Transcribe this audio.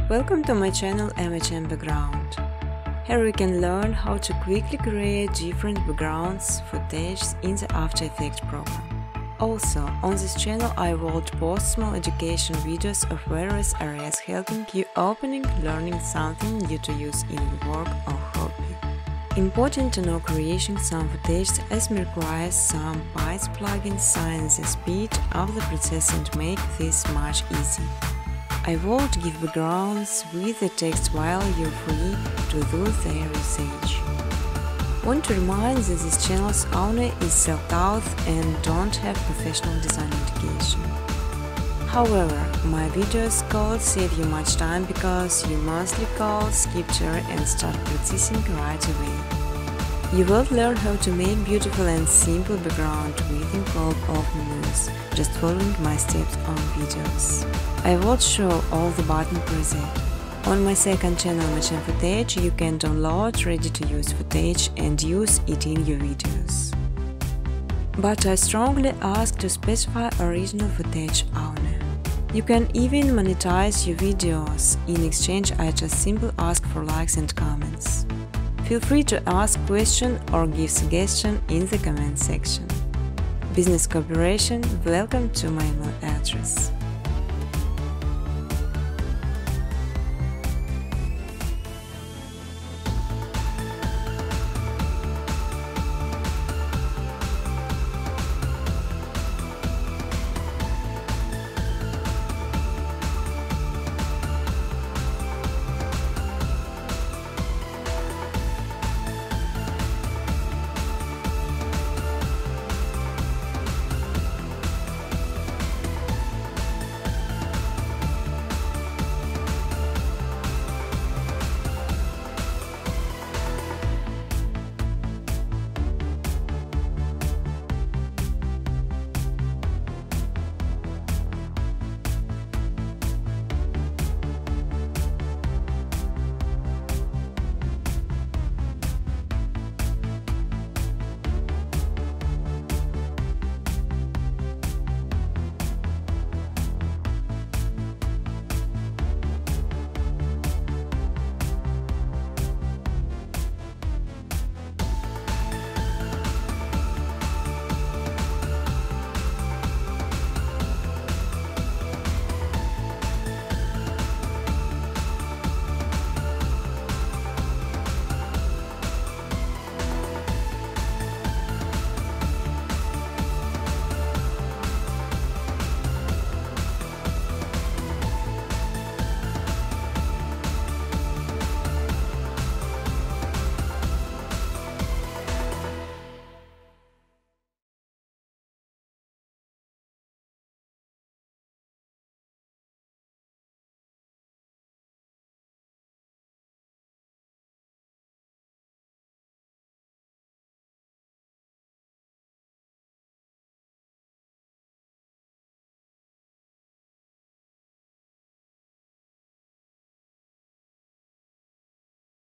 Welcome to my channel MHM Background. Here you can learn how to quickly create different backgrounds footage in the After Effects program. Also, on this channel I will post small education videos of various areas helping you opening, learning something new to use in your work or hobby. Important to know creating some footage as requires some bytes plugins sign the speed of the process and make this much easy. I won't give backgrounds with the text while you're free to do their usage. Want to remind that this channel's owner is self-taught and don't have professional design education. However, my videos could save you much time because you mostly call, skip through and start practicing right away. You will learn how to make beautiful and simple background with include of menus, just following my steps on videos. I will show all the button preset. On my second channel MHM Footage you can download ready-to-use footage and use it in your videos. But I strongly ask to specify original footage owner. You can even monetize your videos. In exchange I just simply ask for likes and comments. Feel free to ask questions or give suggestions in the comment section. Business cooperation, welcome to my email address.